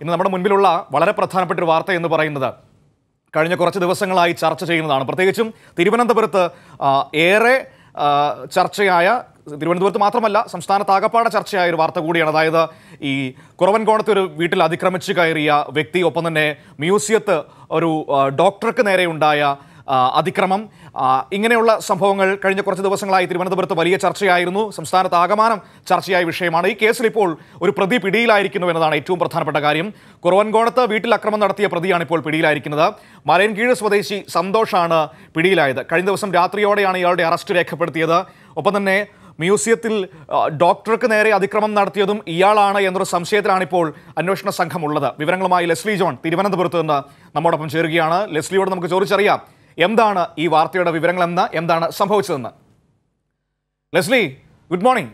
ഇന്ന് നമ്മുടെ മുൻപിലുള്ള വളരെ പ്രധാനപ്പെട്ട ഒരു വാർത്ത എന്ന് പറയുന്നത് കഴിഞ്ഞ കുറച്ച് ദിവസങ്ങളായി ചർച്ച ചെയ്യുന്നതാണ്. പ്രത്യേകിച്ചും തിരുവനന്തപുരത്ത് ഏറെ ചർച്ചയായ, തിരുവനന്തപുരത്ത് മാത്രമല്ല സംസ്ഥാനത്താകപ്പാടെ ചർച്ചയായ ഒരു വാർത്ത കൂടിയാണ്. അതായത് ഈ കുറവൻകോണത്ത് ഒരു വീട്ടിൽ അതിക്രമിച്ച് കയറിയ വ്യക്തി, ഒപ്പം തന്നെ മ്യൂസിയത്ത് ഒരു ഡോക്ടർക്ക് നേരെ ഉണ്ടായ അതിക്രമം, ഇങ്ങനെയുള്ള സംഭവങ്ങൾ കഴിഞ്ഞ കുറച്ച് ദിവസങ്ങളായി തിരുവനന്തപുരത്ത് വലിയ ചർച്ചയായിരുന്നു. സംസ്ഥാനത്ത് ആകമാനം ചർച്ചയായ വിഷയമാണ്. ഈ കേസിൽ ഇപ്പോൾ ഒരു പ്രതി പിടിയിലായിരിക്കുന്നു എന്നതാണ് ഏറ്റവും പ്രധാനപ്പെട്ട കാര്യം. കുറവൻകോണത്ത് വീട്ടിൽ അക്രമം നടത്തിയ പ്രതിയാണ് ഇപ്പോൾ പിടിയിലായിരിക്കുന്നത്. മലയൻകീഴ് സ്വദേശി സന്തോഷാണ് പിടിയിലായത്. കഴിഞ്ഞ ദിവസം രാത്രിയോടെയാണ് ഇയാളുടെ അറസ്റ്റ് രേഖപ്പെടുത്തിയത്. ഒപ്പം തന്നെ മ്യൂസിയത്തിൽ ഡോക്ടർക്ക് നേരെ അതിക്രമം നടത്തിയതും ഇയാളാണ് എന്നൊരു സംശയത്തിലാണിപ്പോൾ അന്വേഷണ സംഘം ഉള്ളത്. വിവരങ്ങളുമായി ലെസ്ലി ജോൺ തിരുവനന്തപുരത്ത് നിന്ന് നമ്മോടൊപ്പം ചേരുകയാണ്. ലെസ്ലിയോട് നമുക്ക് ചോദിച്ചറിയാം, എന്താണ് ഈ വാർത്തയുടെ വിവരങ്ങളെന്ന്, എന്താണ് സംഭവിച്ചതെന്ന്. Leslie, good morning.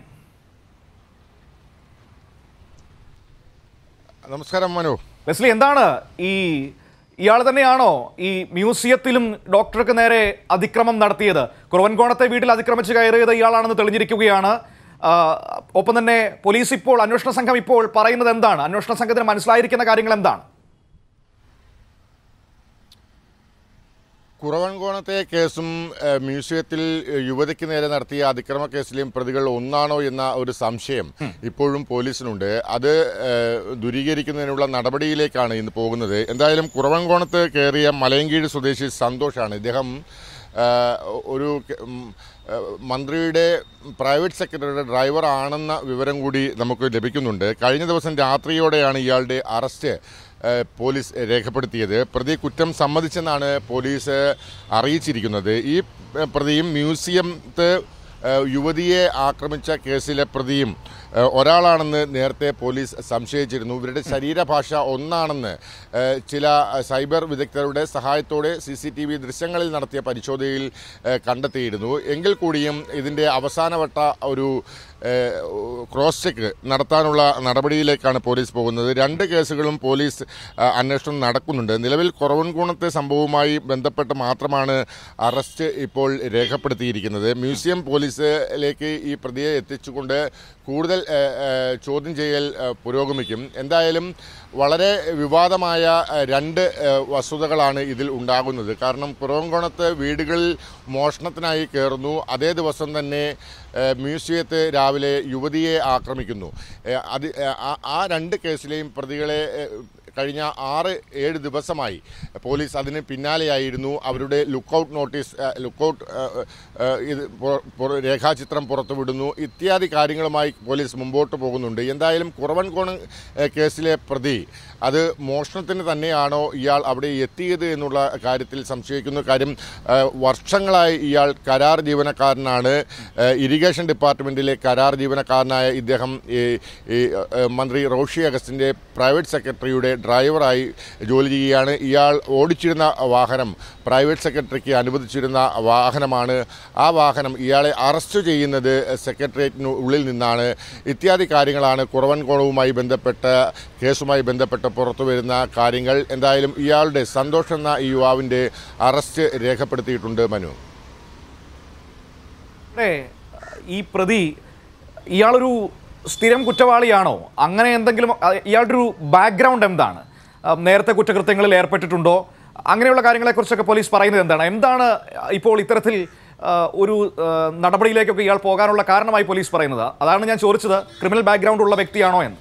നമസ്കാരം മനു. ലെസ്ലി, എന്താണ് ഇയാൾ തന്നെയാണോ ഈ മ്യൂസിയത്തിലും ഡോക്ടർക്ക് നേരെ അതിക്രമം നടത്തിയത്? കുറവൻകോണത്തെ വീട്ടിൽ അതിക്രമിച്ച് കയറിയത് ഇയാളാണെന്ന് തെളിഞ്ഞിരിക്കുകയാണ്. ഒപ്പം തന്നെ പോലീസ് ഇപ്പോൾ, അന്വേഷണ സംഘം ഇപ്പോൾ പറയുന്നത് എന്താണ്? അന്വേഷണ സംഘത്തിന് മനസ്സിലായിരിക്കുന്ന കാര്യങ്ങൾ എന്താണ്? കുറവൻകോണത്തെ കേസും മ്യൂസിയത്തിൽ യുവതിക്ക് നേരെ നടത്തിയ അതിക്രമ കേസിലെയും പ്രതികൾ ഒന്നാണോ എന്ന ഒരു സംശയം ഇപ്പോഴും പോലീസിനുണ്ട്. അത് ദൂരീകരിക്കുന്നതിനുള്ള നടപടിയിലേക്കാണ് ഇന്ന് പോകുന്നത്. എന്തായാലും കുറവൻകോണത്ത് കയറിയ മലയൻകീഴ് സ്വദേശി സന്തോഷാണ്. ഇദ്ദേഹം ഒരു മന്ത്രിയുടെ പ്രൈവറ്റ് സെക്രട്ടറിയുടെ ഡ്രൈവർ ആണെന്ന വിവരം കൂടി നമുക്ക് ലഭിക്കുന്നുണ്ട്. കഴിഞ്ഞ ദിവസം രാത്രിയോടെയാണ് ഇയാളുടെ അറസ്റ്റ് പോലീസ് രേഖപ്പെടുത്തിയത്. പ്രതി കുറ്റം സമ്മതിച്ചെന്നാണ് പോലീസ് അറിയിച്ചിരിക്കുന്നത്. ഈ പ്രതിയും മ്യൂസിയത്ത് യുവതിയെ ആക്രമിച്ച കേസിലെ പ്രതിയും ഒരാളാണെന്ന് നേരത്തെ പോലീസ് സംശയിച്ചിരുന്നു. ഇവരുടെ ശരീരഭാഷ ഒന്നാണെന്ന് ചില സൈബർ വിദഗ്ധരുടെ സഹായത്തോടെ CCTV ദൃശ്യങ്ങളിൽ നടത്തിയ പരിശോധനയിൽ കണ്ടെത്തിയിരുന്നു. എങ്കിൽ കൂടിയും ഇതിൻ്റെ അവസാനവട്ട ഒരു ക്രോസ് ചെക്ക് നടത്താനുള്ള നടപടിയിലേക്കാണ് പോലീസ് പോകുന്നത്. രണ്ട് കേസുകളും പോലീസ് അന്വേഷണം നടക്കുന്നുണ്ട്. നിലവിൽ കുറവൻകോണത്തെ സംഭവവുമായി ബന്ധപ്പെട്ട് മാത്രമാണ് അറസ്റ്റ് ഇപ്പോൾ രേഖപ്പെടുത്തിയിരിക്കുന്നത്. മ്യൂസിയം പോലീസിലേക്ക് ഈ പ്രതിയെ എത്തിച്ചുകൊണ്ട് കൂടുതൽ ചോദ്യം ചെയ്യൽ പുരോഗമിക്കും. എന്തായാലും വളരെ വിവാദമായ രണ്ട് വസ്തുതകളാണ് ഇതിൽ ഉണ്ടാകുന്നത്. കാരണം കുറവൻകോണത്ത് വീടുകളിൽ മോഷണത്തിനായി കയറുന്നു, അതേ ദിവസം തന്നെ മ്യൂസിയത്ത് രാവിലെ യുവതിയെ ആക്രമിക്കുന്നു. ആ രണ്ട് കേസിലെയും പ്രതികളെ കഴിഞ്ഞ 6-7 ദിവസമായി പോലീസ് അതിന് പിന്നാലെയായിരുന്നു. അവരുടെ ലുക്കൌട്ട് നോട്ടീസ്, ലുക്കൌട്ട് രേഖാചിത്രം പുറത്തുവിടുന്നു, ഇത്യാദി കാര്യങ്ങളുമായി പോലീസ് മുമ്പോട്ട് പോകുന്നുണ്ട്. എന്തായാലും കുറവൻകോണം കേസിലെ പ്രതി അത് മോഷണത്തിന് തന്നെയാണോ ഇയാൾ അവിടെ എത്തിയത് എന്നുള്ള കാര്യത്തിൽ സംശയിക്കുന്നു. കാര്യം വർഷങ്ങളായി ഇയാൾ കരാർ ജീവനക്കാരനാണ്. ഇറിഗേഷൻ ഡിപ്പാർട്ട്മെൻറ്റിലെ കരാർ ജീവനക്കാരനായ ഇദ്ദേഹം മന്ത്രി റോഷി അഗസ്റ്റിൻ്റെ പ്രൈവറ്റ് സെക്രട്ടറിയുടെ ഡ്രൈവറായി ജോലി ചെയ്യുകയാണ്. ഇയാൾ ഓടിച്ചിരുന്ന വാഹനം പ്രൈവറ്റ് സെക്രട്ടറിക്ക് അനുവദിച്ചിരുന്ന വാഹനമാണ്. ആ വാഹനം ഇയാളെ അറസ്റ്റ് ചെയ്യുന്നത് സെക്രട്ടേറിയറ്റിന് ഉള്ളിൽ നിന്നാണ്. ഇത്യാദി കാര്യങ്ങളാണ് കുറവൻകോണവുമായി ബന്ധപ്പെട്ട കേസുമായി ബന്ധപ്പെട്ട് പുറത്തു വരുന്ന കാര്യങ്ങൾ. എന്തായാലും ഇയാളുടെ സന്തോഷ് എന്ന ഈ യുവാവിൻ്റെ അറസ്റ്റ് രേഖപ്പെടുത്തിയിട്ടുണ്ട് മനു. ഈ പ്രതി ഇയാളൊരു സ്ഥിരം കുറ്റവാളിയാണോ? അങ്ങനെ എന്തെങ്കിലും ഇയാളുടെ ഒരു ബാക്ക്ഗ്രൗണ്ട് എന്താണ്? നേരത്തെ കുറ്റകൃത്യങ്ങളിൽ ഏർപ്പെട്ടിട്ടുണ്ടോ? അങ്ങനെയുള്ള കാര്യങ്ങളെക്കുറിച്ചൊക്കെ പോലീസ് പറയുന്നത് എന്താണ് ഇപ്പോൾ ഇത്തരത്തിൽ ഒരു നടപടിയിലേക്കൊക്കെ ഇയാൾ പോകാനുള്ള കാരണമായി പോലീസ് പറയുന്നത്? അതാണ് ഞാൻ ചോദിച്ചത്, ക്രിമിനൽ ബാക്ക്ഗ്രൗണ്ട് ഉള്ള വ്യക്തിയാണോ എന്ന്.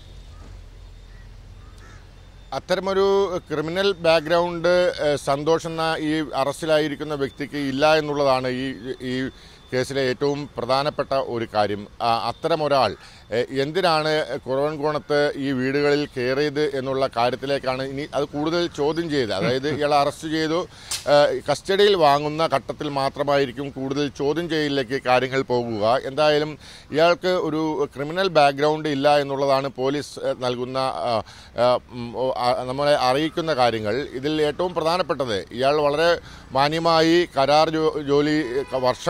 അത്തരമൊരു ക്രിമിനൽ ബാക്ക്ഗ്രൗണ്ട് സന്തോഷ് എന്ന ഈ അറസ്റ്റിലായിരിക്കുന്ന വ്യക്തിക്ക് ഇല്ല എന്നുള്ളതാണ് ഈ കേസിലെ ഏറ്റവും പ്രധാനപ്പെട്ട ഒരു കാര്യം. അത്തരമൊരാൾ എന്തിനാണ് കുറവൻകോണത്ത് ഈ വീടുകളിൽ കയറിയത് എന്നുള്ള കാര്യത്തിലേക്കാണ് ഇനി അത് കൂടുതൽ ചോദ്യം ചെയ്ത്, അതായത് ഇയാളെ അറസ്റ്റ് ചെയ്തു കസ്റ്റഡിയിൽ വാങ്ങുന്ന ഘട്ടത്തിൽ മാത്രമായിരിക്കും കൂടുതൽ ചോദ്യം ചെയ്യലിലേക്ക് കാര്യങ്ങൾ പോകുക. എന്തായാലും ഇയാൾക്ക് ഒരു ക്രിമിനൽ ബാക്ക്ഗ്രൗണ്ട് ഇല്ല എന്നുള്ളതാണ് പോലീസ് നൽകുന്ന നമ്മളെ അറിയിക്കുന്ന കാര്യങ്ങൾ. ഇതിൽ ഏറ്റവും പ്രധാനപ്പെട്ടത് ഇയാൾ വളരെ മാന്യമായി കരാർ ജോലി വർഷങ്ങളായി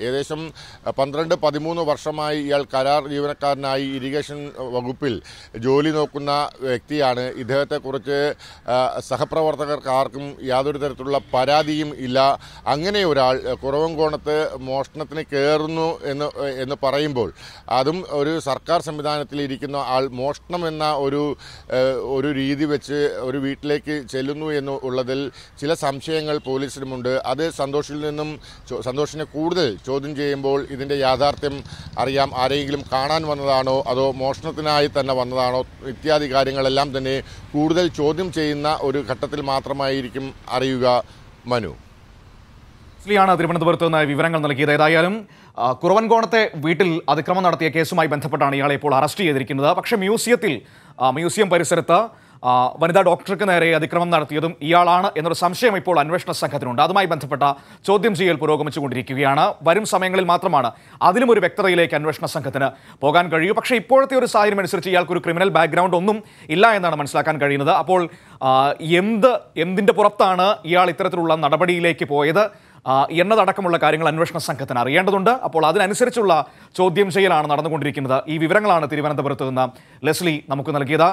ഏകദേശം 12-13 വർഷമായി ഇയാൾ കരാർ ജീവനക്കാരനായി ഇറിഗേഷൻ വകുപ്പിൽ ജോലി നോക്കുന്ന വ്യക്തിയാണ്. ഇദ്ദേഹത്തെക്കുറിച്ച് സഹപ്രവർത്തകർക്ക് ആർക്കും യാതൊരു തരത്തിലുള്ള പരാതിയും ഇല്ല. അങ്ങനെ ഒരാൾ കുറവൻകോണത്ത് മോഷണത്തിന് കയറുന്നു എന്ന് പറയുമ്പോൾ, അതും ഒരു സർക്കാർ സംവിധാനത്തിൽ ഇരിക്കുന്ന ആൾ മോഷണം എന്ന ഒരു രീതി വെച്ച് ഒരു വീട്ടിലേക്ക് ചെല്ലുന്നു എന്നുള്ളതിൽ ചില സംശയങ്ങൾ പോലീസിനുമുണ്ട്. അത് സന്തോഷിനെ കൂടുതൽ ചോദ്യം ചെയ്യുമ്പോൾ ഇതിൻ്റെ യാഥാർത്ഥ്യം അറിയാം. ആരെങ്കിലും കാണാൻ വന്നതാണോ അതോ മോഷണത്തിനായി തന്നെ വന്നതാണോ ഇത്യാദി കാര്യങ്ങളെല്ലാം തന്നെ കൂടുതൽ ചോദ്യം ചെയ്യുന്ന ഒരു ഘട്ടത്തിൽ മാത്രമായിരിക്കും അറിയുക. മനു ാണ് തിരുവനന്തപുരത്ത് നിന്ന് വിവരങ്ങൾ നൽകിയത്. ഏതായാലും കുറവൻകോണത്തെ വീട്ടിൽ അതിക്രമം നടത്തിയ കേസുമായി ബന്ധപ്പെട്ടാണ് ഇയാളെ ഇപ്പോൾ അറസ്റ്റ് ചെയ്തിരിക്കുന്നത്. പക്ഷേ മ്യൂസിയം പരിസരത്ത് വനിതാ ഡോക്ടർക്ക് നേരെ അതിക്രമം നടത്തിയതും ഇയാളാണ് എന്നൊരു സംശയം ഇപ്പോൾ അന്വേഷണ സംഘത്തിനുണ്ട്. അതുമായി ബന്ധപ്പെട്ട ചോദ്യം ചെയ്യൽ പുരോഗമിച്ചുകൊണ്ടിരിക്കുകയാണ്. വരും സമയങ്ങളിൽ മാത്രമാണ് അതിലും ഒരു വ്യക്തതയിലേക്ക് അന്വേഷണ സംഘത്തിന് പോകാൻ കഴിയൂ. പക്ഷേ ഇപ്പോഴത്തെ ഒരു സാഹചര്യം അനുസരിച്ച് ഇയാൾക്കൊരു ക്രിമിനൽ ബാക്ക്ഗ്രൗണ്ട് ഒന്നും ഇല്ല എന്നാണ് മനസ്സിലാക്കാൻ കഴിയുന്നത്. അപ്പോൾ എന്തിൻ്റെ പുറത്താണ് ഇയാൾ ഇത്തരത്തിലുള്ള നടപടിയിലേക്ക് പോയത് എന്നതടക്കമുള്ള കാര്യങ്ങൾ അന്വേഷണ സംഘത്തിന് അറിയേണ്ടതുണ്ട്. അപ്പോൾ അതിനനുസരിച്ചുള്ള ചോദ്യം ചെയ്യലാണ് നടന്നുകൊണ്ടിരിക്കുന്നത്. ഈ വിവരങ്ങളാണ് തിരുവനന്തപുരത്ത് നിന്ന് ലെസ്ലി നമുക്ക് നൽകിയത്.